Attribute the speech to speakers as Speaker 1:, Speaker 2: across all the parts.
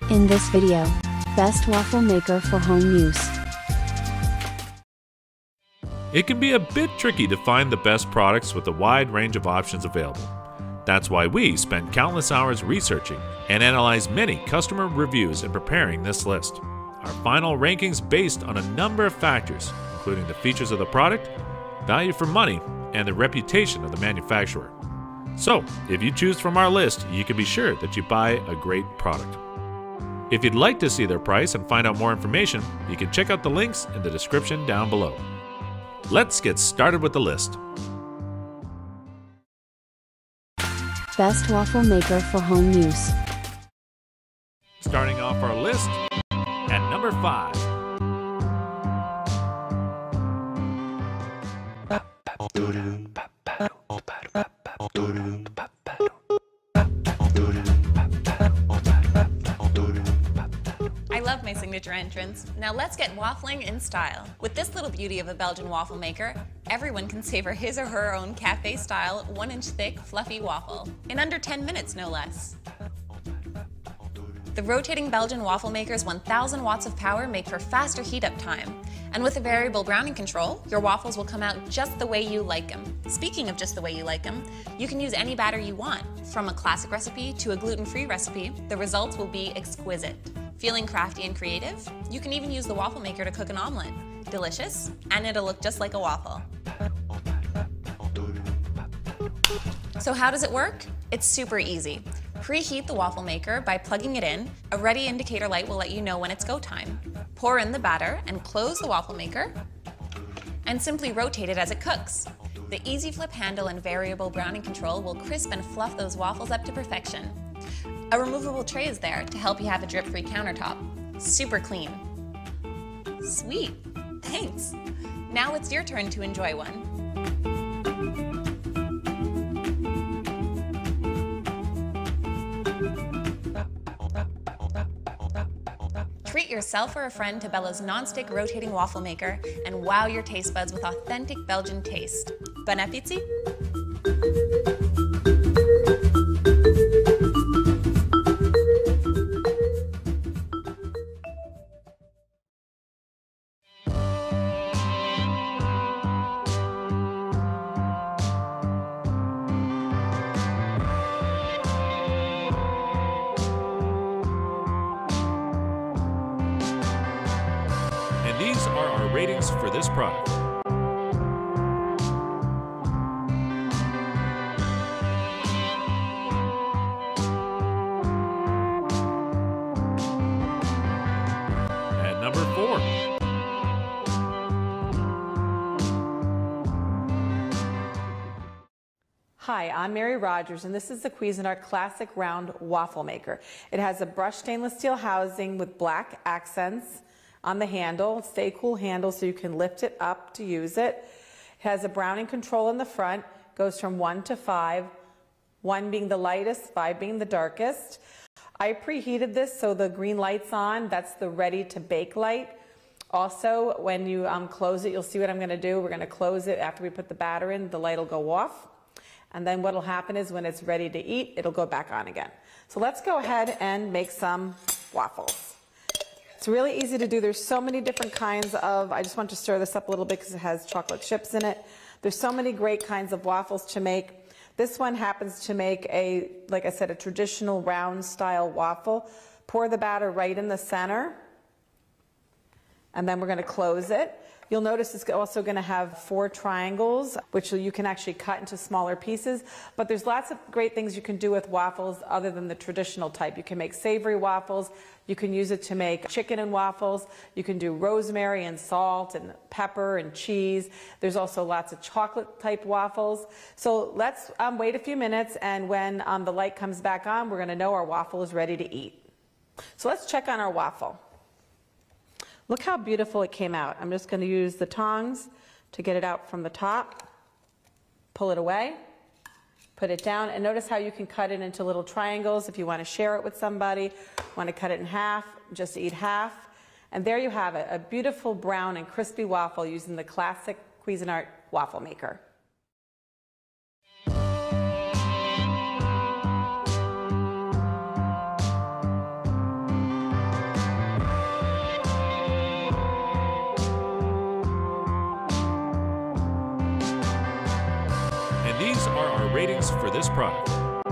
Speaker 1: In this video, best waffle maker for home use.
Speaker 2: It can be a bit tricky to find the best products with a wide range of options available. That's why we spent countless hours researching and analyzed many customer reviews in preparing this list. Our final rankings based on a number of factors, including the features of the product, value for money, and the reputation of the manufacturer. So, if you choose from our list, you can be sure that you buy a great product. If you'd like to see their price and find out more information, you can check out the links in the description down below. Let's get started with the list.
Speaker 1: Best waffle maker for home use.
Speaker 2: Starting off our list at number 5.
Speaker 3: I love my signature entrance. Now let's get waffling in style. With this little beauty of a Belgian waffle maker, everyone can savor his or her own cafe-style, 1-inch thick, fluffy waffle. In under 10 minutes, no less. The rotating Belgian waffle maker's 1000 watts of power make for faster heat-up time. And with a variable browning control, your waffles will come out just the way you like them. Speaking of just the way you like them, you can use any batter you want. From a classic recipe to a gluten-free recipe, the results will be exquisite. Feeling crafty and creative? You can even use the waffle maker to cook an omelet. Delicious, and it'll look just like a waffle. So how does it work? It's super easy. Preheat the waffle maker by plugging it in. A ready indicator light will let you know when it's go time. Pour in the batter and close the waffle maker, and simply rotate it as it cooks. The easy flip handle and variable browning control will crisp and fluff those waffles up to perfection. A removable tray is there to help you have a drip-free countertop. Super clean. Sweet, thanks. Now it's your turn to enjoy one. Treat yourself or a friend to Bella's non-stick rotating waffle maker and wow your taste buds with authentic Belgian taste. Bon appétit!
Speaker 2: And these are our ratings for this product. At number 4.
Speaker 4: Hi, I'm Mary Rogers, and this is the Cuisinart Classic Round Waffle Maker. It has a brushed stainless steel housing with black accents on the handle, stay cool handle so you can lift it up to use it. It has a browning control in the front, goes from 1 to 5, 1 being the lightest, 5 being the darkest. I preheated this so the green light's on, that's the ready to bake light. Also, when you close it, you'll see what I'm gonna do. We're gonna close it after we put the batter in, the light will go off. And then what'll happen is when it's ready to eat, it'll go back on again. So let's go ahead and make some waffles. It's really easy to do. There's so many different kinds of, I just want to stir this up a little bit because it has chocolate chips in it. There's so many great kinds of waffles to make. This one happens to make a, like I said, a traditional round style waffle. Pour the batter right in the center, and then we're going to close it. You'll notice it's also going to have 4 triangles, which you can actually cut into smaller pieces. But there's lots of great things you can do with waffles other than the traditional type. You can make savory waffles. You can use it to make chicken and waffles. You can do rosemary and salt and pepper and cheese. There's also lots of chocolate type waffles. So let's wait a few minutes, and when the light comes back on, we're going to know our waffle is ready to eat. So let's check on our waffle. Look how beautiful it came out. I'm just going to use the tongs to get it out from the top. Pull it away, put it down, and notice how you can cut it into little triangles if you want to share it with somebody, want to cut it in half, just eat half. And there you have it, a beautiful brown and crispy waffle using the classic Cuisinart waffle maker.
Speaker 2: our ratings for this product.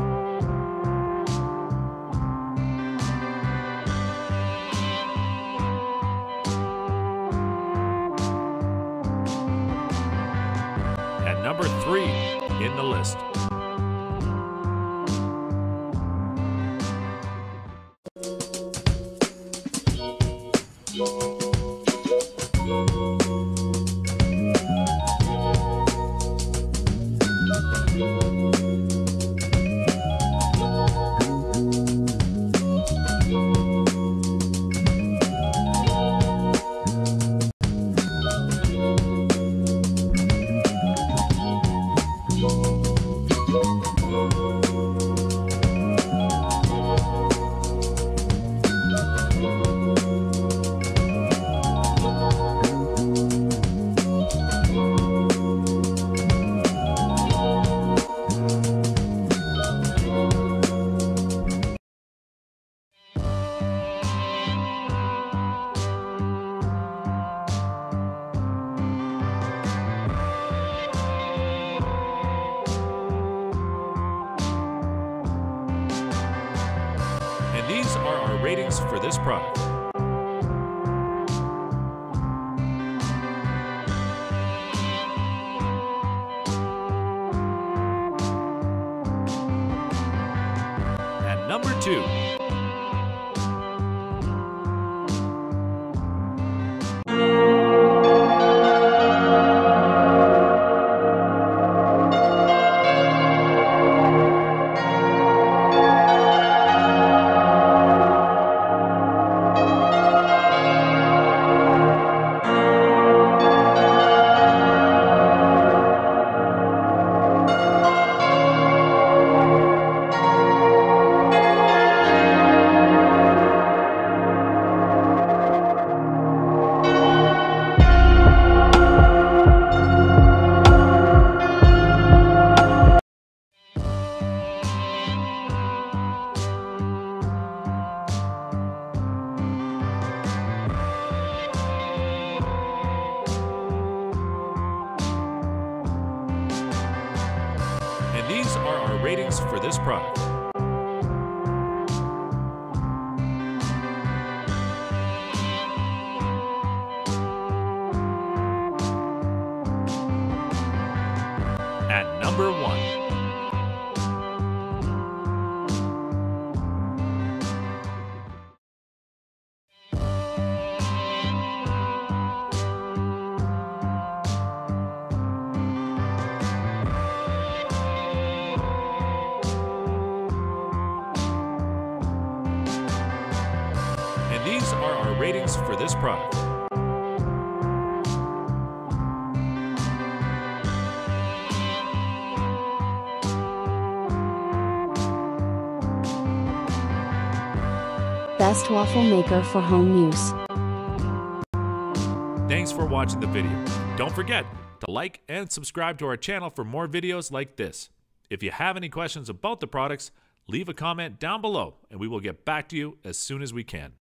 Speaker 2: At number 3 in the list. These are our ratings for this product. At number 2. These are our ratings for this product. At number 1. These are our ratings for this product.
Speaker 1: Best waffle maker for home use.
Speaker 2: Thanks for watching the video. Don't forget to like and subscribe to our channel for more videos like this. If you have any questions about the products, leave a comment down below and we will get back to you as soon as we can.